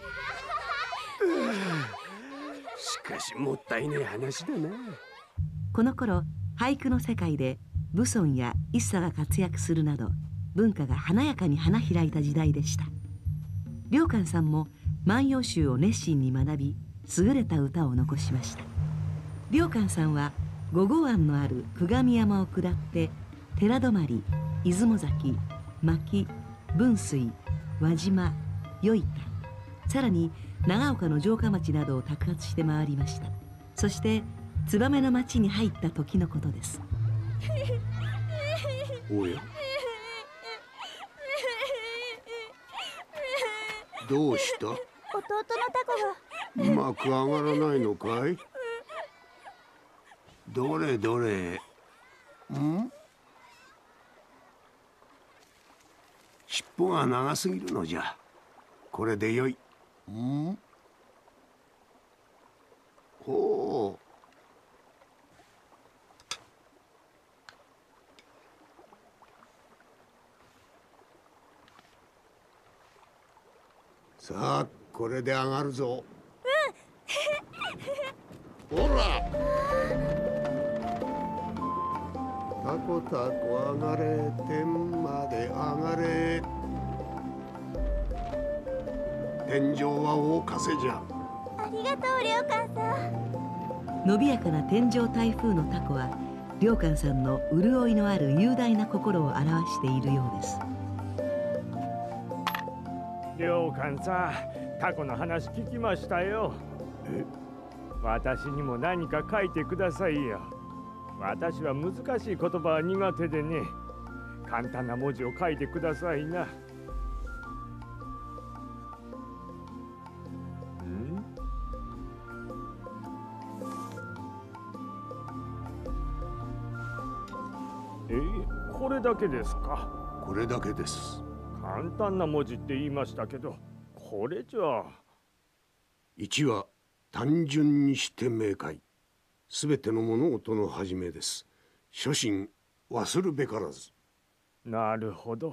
しかしもったいねえ話だな。 この頃俳句の世界で武尊や一茶が活躍するなど文化が華やかに花開いた時代でした。良寛さんも万葉集を熱心に学び優れた歌を残しました。良寛さんは五号庵のある久我山を下って寺泊、出雲崎、牧、分水、輪島、与板、さらに長岡の城下町などを托発して回りました。そして燕の町に入った時のことです。 おや、どうした？ 弟のタコがうまく上がらないのかい？どれどれ。尻尾が長すぎるのじゃ。これでよい。ほう。さあ、これで上がるぞ。ほら。タコタコ上がれ、天まで上がれ。天井は大風じゃ。 ありがとう、良寛さん。 伸びやかな天上台風のタコは良寛さんの潤いのある雄大な心を表しているようです。 良寛さん、タコの話聞きましたよ。私にも何か書いてくださいよ。私は難しい言葉は苦手でね。簡単な文字を書いてくださいな。これだけですか？ これだけです。 簡単な文字って言いましたけど、これじゃ。 1は単純にして明快。すべての物事の始めです。初心忘るべからず。 なるほど。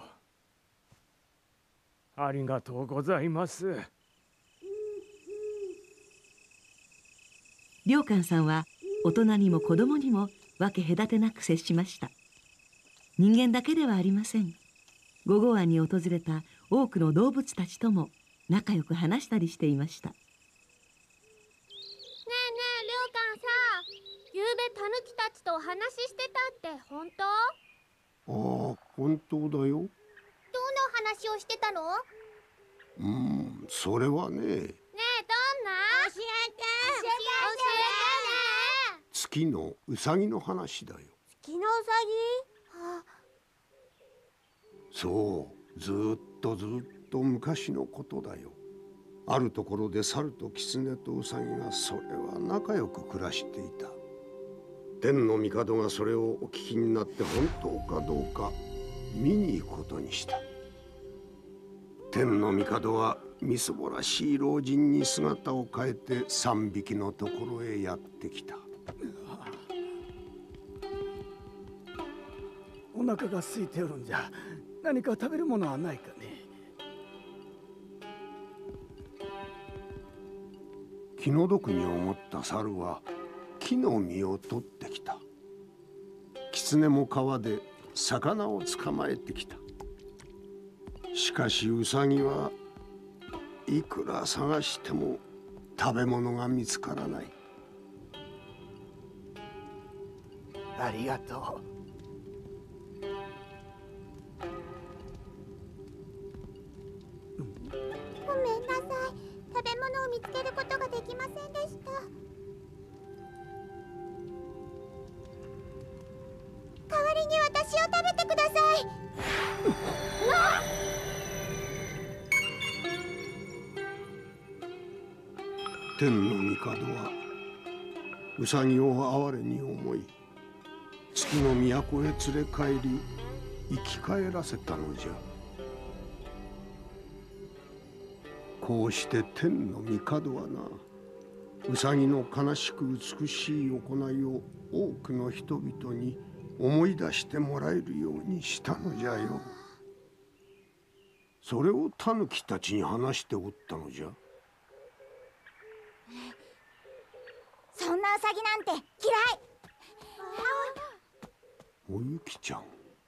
ありがとうございます。 良寛さんは大人にも子供にも分け隔てなく接しました。人間だけではありません。五号庵に訪れた多くの動物たちとも仲良く話したりしていました。 ねえねえ、良寛さん、ゆうべタヌキたちとお話ししてたって本当？ ああ、本当だよ。 どんな話をしてたの？ それはね。 ねえ、どんな？教えて教えてね。 月のうさぎの話だよ。 月のうさぎ？ そう、ずっと昔のことだよ。あるところで猿と狐とウサギがそれは仲良く暮らしていた。天の帝がそれをお聞きになって本当かどうか見に行くことにした。天の帝はみすぼらしい老人に姿を変えて3匹のところへやってきた。 お腹が空いておるんじゃ。何か食べるものはないかね。 気の毒に思った猿は木の実を取ってきた。狐も川で魚を捕まえてきた。しかしウサギはいくら探しても食べ物が見つからない。 ありがとう。 きませんでした。代わりに私を食べてください。 天の帝はウサギを哀れに思い、月の都へ連れ帰り生き返らせたのじゃ。こうして天の帝はな、ウサギの悲しく美しい行いを多くの人々に思い出してもらえるようにしたのじゃよ。それをタヌキたちに話しておったのじゃ。 そんなウサギなんて嫌い。 おゆきちゃん。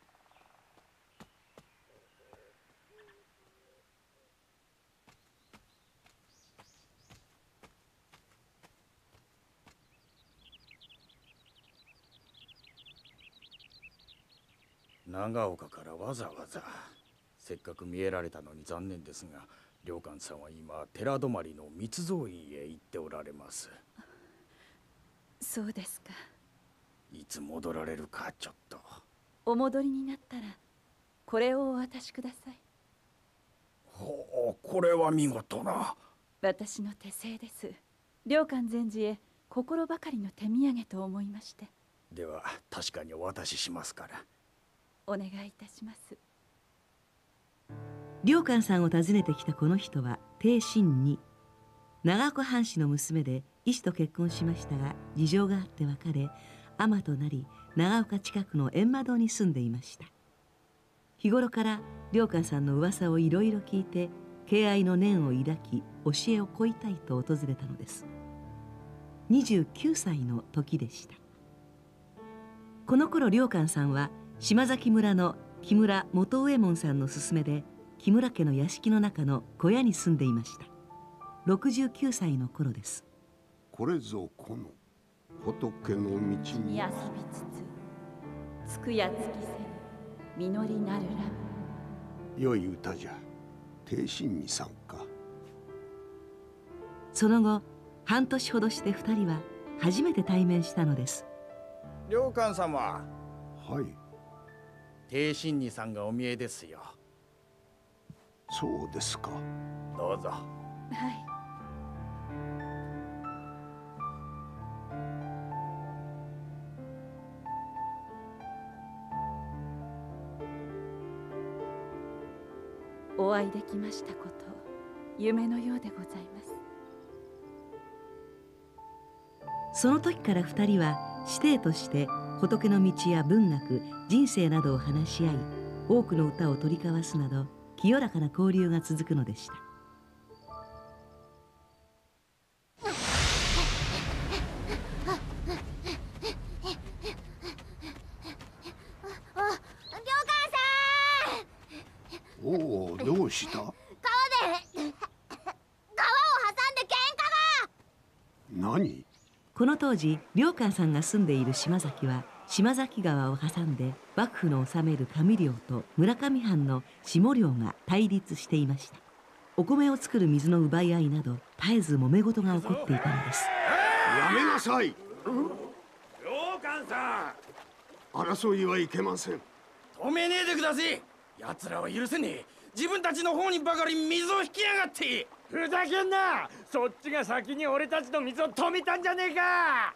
長岡からわざわざ。せっかく見えられたのに残念ですが、良寛さんは今寺泊の密造院へ行っておられます。 そうですか。 いつ戻られるかちょっと。 お戻りになったらこれをお渡しください。 ほう、これは見事な。 私の手製です。良寛禅師へ心ばかりの手土産と思いまして。 では確かにお渡ししますから。 お願いいたします。 良寛さんを訪ねてきたこの人は鄭信二。長岡藩士の娘で医師と結婚しましたが、事情があって別れ尼となり、長岡近くの閻魔堂に住んでいました。日頃から良寛さんの噂をいろいろ聞いて、敬愛の念を抱き教えを請いたいと訪れたのです。29歳の時でした。この頃良寛さんは島崎村の木村元右衛門さんの勧めで、木村家の屋敷の中の小屋に住んでいました。69歳の頃です。 これぞこの仏の道に遊びつつ、つくやつきせぬ実りなるら。 良い歌じゃ。鄭信二さんか。 その後半年ほどして2人は初めて対面したのです。 良寛様。 はい。 鄭信二さんがお見えですよ。 そうですか。 どうぞ。 はい。お会いできましたこと、夢のようでございます。 その時から2人は師弟として仏の道や文学、人生などを話し合い、多くの歌を取り交わすなど清らかな交流が続くのでした。 おお、どうした？ 川を挟んで喧嘩が。 何？ この当時良寛さんが住んでいる島崎は島崎川を挟んで幕府の治める上領と村上藩の下領が対立していました。お米を作る水の奪い合いなど絶えず揉め事が起こっていたのです。 やめなさい。 良寛さん、争いはいけません。 止めねえでください。奴らは許せねえ。自分たちの方にばかり水を引きやがって。 ふざけんな。そっちが先に俺たちの水を止めたんじゃねえか。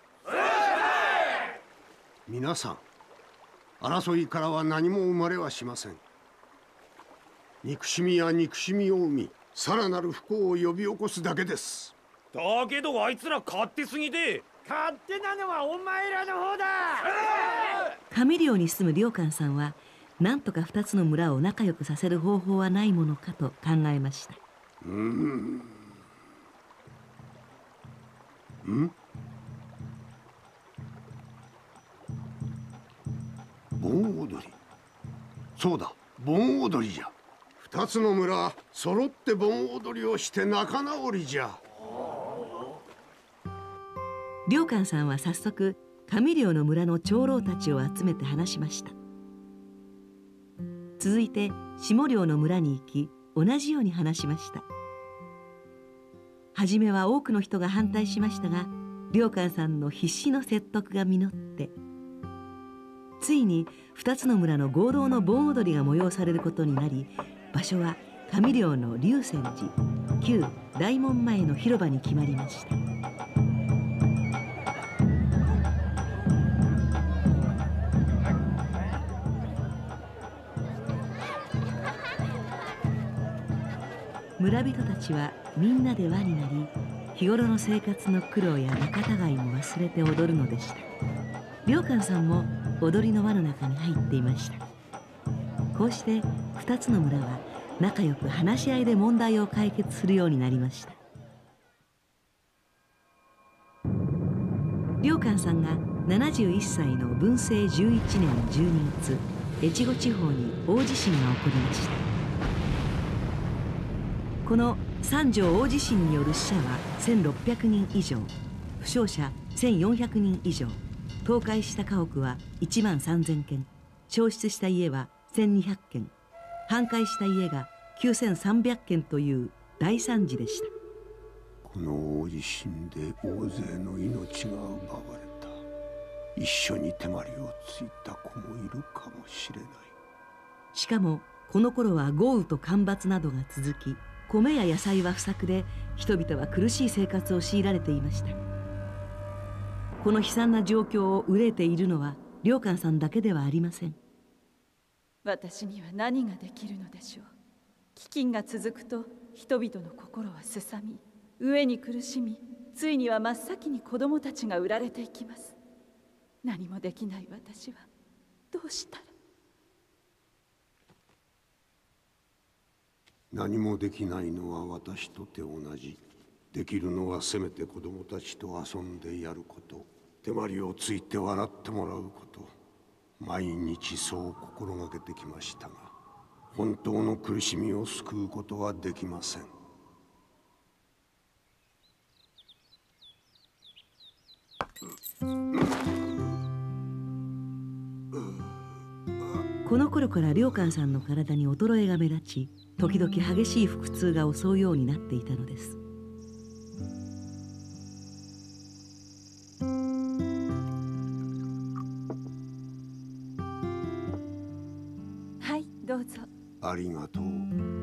皆さん、争いからは何も生まれはしません。憎しみや憎しみを生み、さらなる不幸を呼び起こすだけです。 だけどあいつら勝手すぎて。 勝手なのはお前らの方だ。 上領に住む良寛さんはなんとか2つの村を仲良くさせる方法はないものかと考えました。 盆踊り。そうだ、盆踊りじゃ。2つの村揃って盆踊りをして仲直りじゃ。 良寛さんは早速上領の村の長老たちを集めて話しました。続いて下領の村に行き同じように話しました。 初めは多くの人が反対しましたが、良寛さんの必死の説得が実って、ついに2つの村の合同の盆踊りが催されることになり、場所は上陵の龍泉寺旧大門前の広場に決まりました。村人たちはみんなで輪になり、日頃の生活の苦労や仲違いも忘れて踊るのでした。良寛さんも踊りの輪の中に入っていました。こうして2つの村は仲良く話し合いで問題を解決するようになりました。良寛さんが71歳の文政11年12月、越後地方に大地震が起こりました。この三条大地震による死者は1600人以上、負傷者1400人以上、倒壊した家屋は1万3000軒、焼失した家は1200軒、半壊した家が9300軒という大惨事でした。 この大地震で大勢の命が奪われた。一緒に手まりをついた子もいるかもしれない。 しかもこの頃は豪雨と干ばつなどが続き、米や野菜は不作で、人々は苦しい生活を強いられていました。この悲惨な状況を憂えているのは良寛さんだけではありません。 私には何ができるのでしょう。飢饉が続くと人々の心はすさみ、飢えに苦しみ、ついには真っ先に子供たちが売られていきます。何もできない私はどうしたら。 何もできないのは私とて同じ。できるのはせめて子供たちと遊んでやること、手まりをついて笑ってもらうこと。毎日そう心がけてきましたが、本当の苦しみを救うことはできません。 この頃から良寛さんの体に衰えが目立ち、時々激しい腹痛が襲うようになっていたのです。 はい、どうぞ。 ありがとう。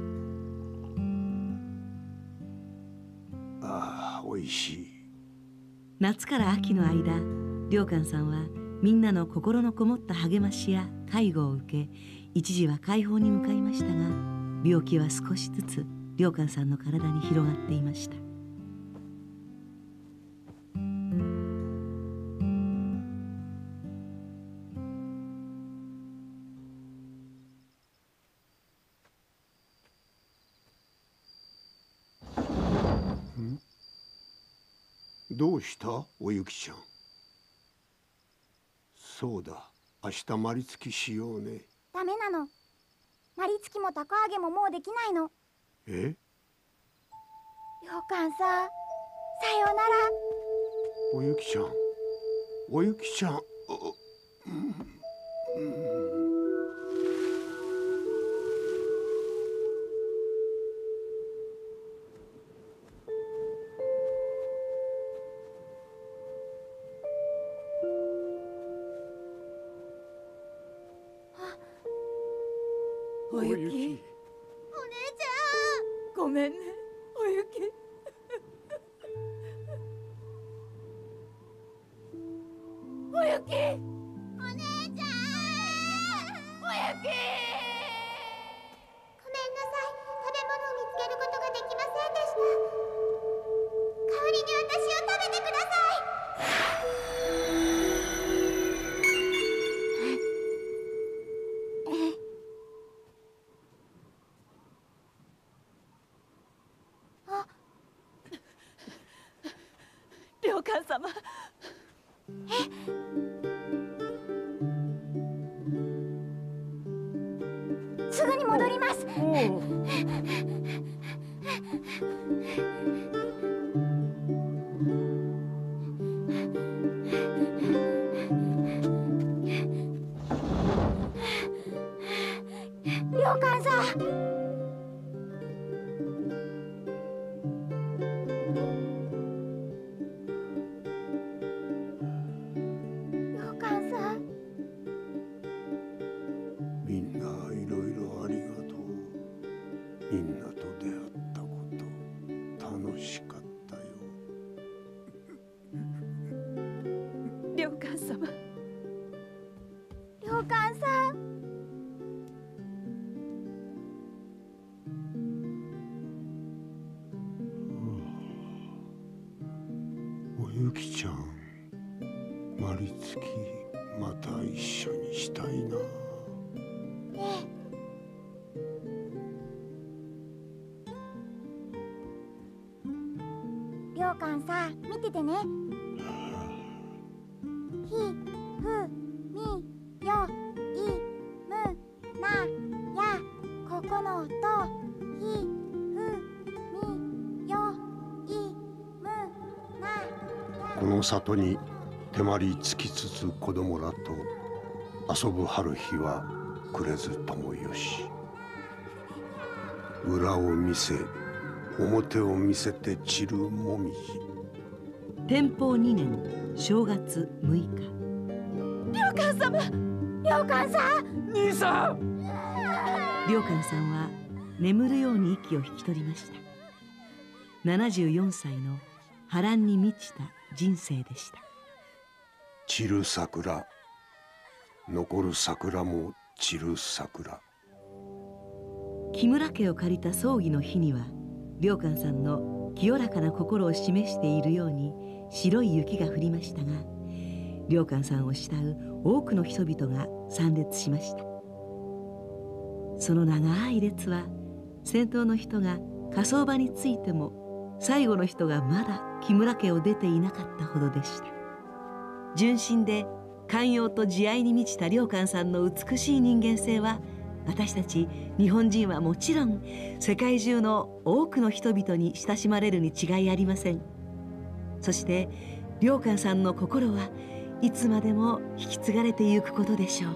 ああ、おいしい。 夏から秋の間、良寛さんはみんなの心のこもった励ましや介護を受け、一時は解放に向かいましたが、病気は少しずつ良寛さんの体に広がっていました。 どうしたおゆきちゃん。そうだ、明日まりつきしようね。 ダメなの。まりつきも凧揚げももうできないの。 え？ 良寛さん、さようなら。 おゆきちゃん、おゆきちゃん。 おゆき、お姉ちゃん、ごめんね、おゆき。おゆき、お姉ちゃん、おゆき。ごめんなさい、食べ物を見つけることができませんでした。代わりに私を食べてください。 良寛様。 すぐに戻ります。良寛さん。 良寛さん。 おゆきちゃん、まりつきまた一緒にしたいな。 良寛さん、見ててね。ひふみよいむなや、ここの音。ひふみよいむなや。 この里に手まりつきつつ子供らと遊ぶ春日は暮れずともよし。裏を見せ表を見せて散るもみじ。 天保2年正月6日。 良寛様、良寛さん。 兄さん。 良寛さんは眠るように息を引き取りました。74歳の波乱に満ちた人生でした。 散る桜、残る桜も散る桜。 木村家を借りた葬儀の日には、良寛さんの清らかな心を示しているように白い雪が降りましたが、良寛さんを慕う多くの人々が参列しました。その長い列は、先頭の人が火葬場に着いても最後の人がまだ木村家を出ていなかったほどでした。純真で寛容と慈愛に満ちた良寛さんの美しい人間性は、私たち日本人はもちろん世界中の多くの人々に親しまれるに違いありません。そして良寛さんの心はいつまでも引き継がれてゆくことでしょう。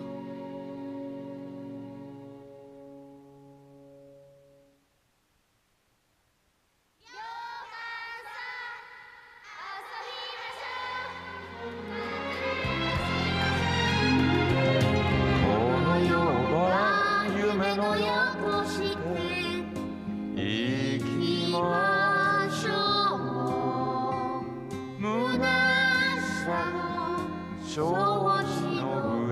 昭和忍ぶ